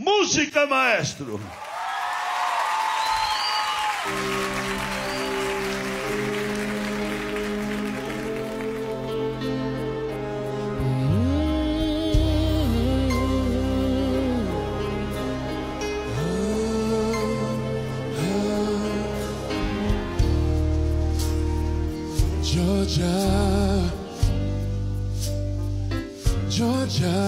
Música, maestro. Georgia, Georgia,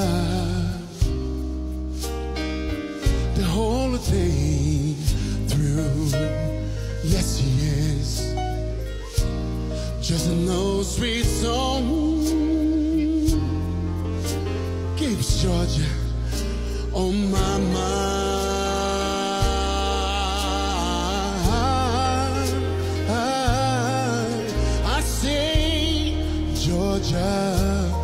the whole thing through. Yes, he is. Just a no sweet song keeps Georgia on my mind. I say, Georgia,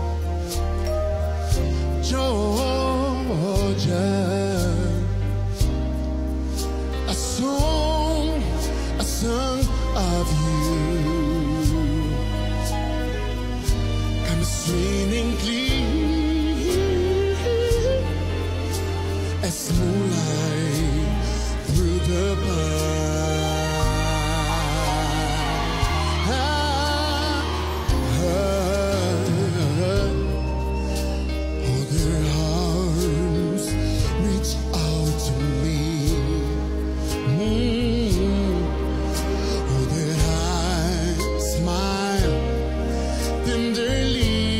Georgia, a song of you comes swinging clear as moonlight through the all their arms reach out to me. Oh, that I smile tenderly,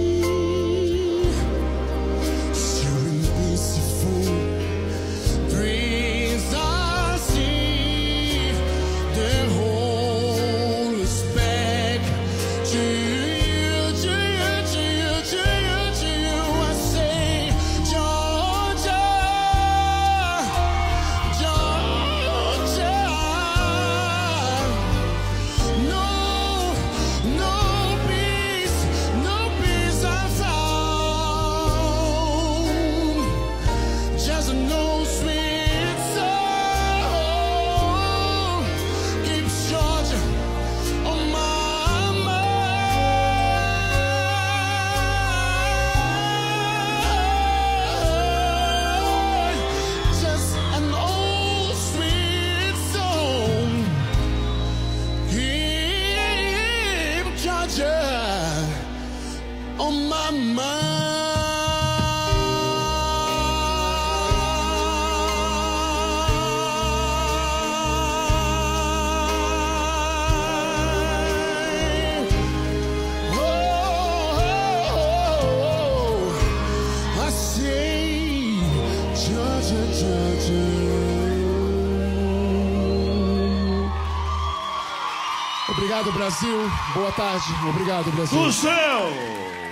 sharing peaceful dreams. I see their hold us back to you, to you, to you, to you, to you. I say, Georgia, Georgia, no peace I found, just no sweet song keeps Georgia on my mind. Just an old sweet song keep Georgia on my mind. Oh, I say, Georgia, Georgia. Obrigado, Brasil. Boa tarde. Obrigado, Brasil. Do céu.